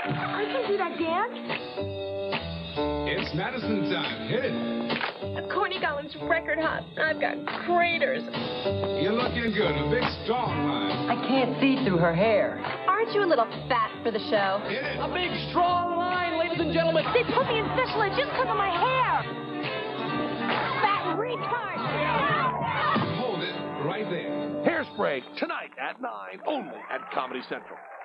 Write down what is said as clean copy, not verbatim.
I can do that dance. It's Madison time. Hit it. Corny Collins record hot. I've got craters. You're looking good. A big, strong line. I can't see through her hair. Aren't you a little fat for the show? Hit it. A big, strong line, ladies and gentlemen. They put me in special ed just because of my hair. Fat retard. Hold it right there. Hairspray, tonight at 9, only at Comedy Central.